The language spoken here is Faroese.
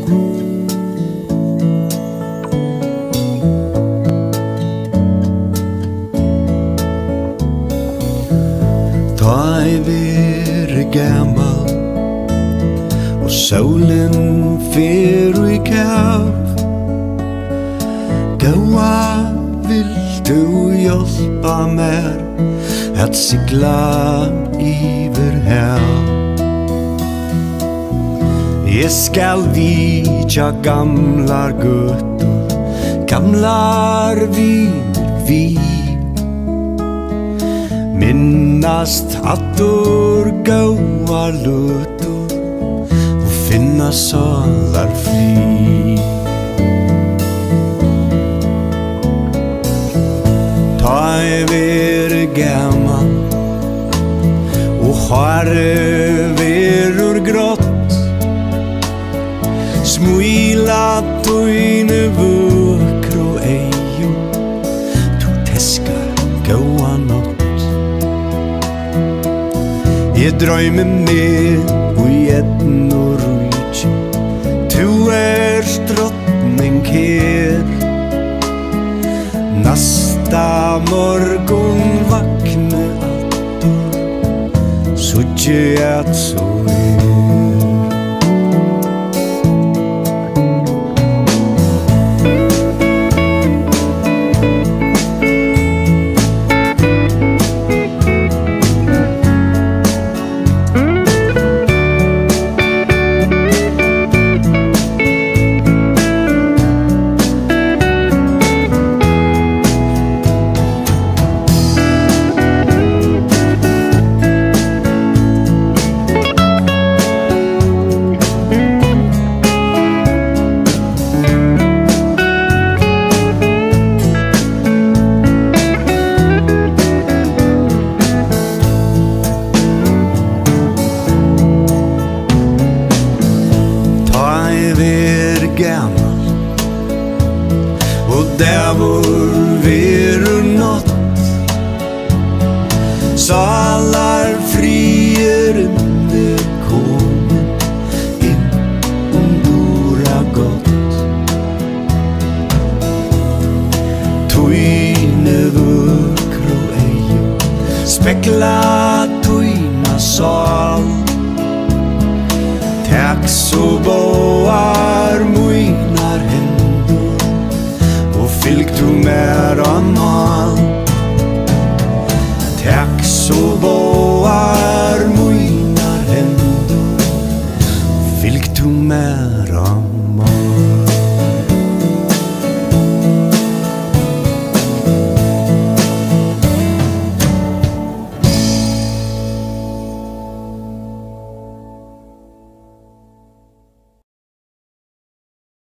Ta ver gammal og solen fer I kav. Gåa vil du hjálpa mer at sigla yver hav. Jeg skal vitja gamlar gøtur, gamlar viner vi. Minnast attur gåa lutur og finna salar fri. Ta ver gammal og hare verur grått. Smuila tuine vökru eiju, tu teskar gåa natt. Jeg drøymer med ui etten og rujt, tu drottning her. Nasta morgon vakne attur, sutje at så gammal og dævor verur natt. Salar frier under komin inn dora gott. Tuine vökru eiju spekla tuina sal. Takk så boar muinar hendur og fylg du mer om mal. Takk så boar muinar hendur og fylg du mer om mal.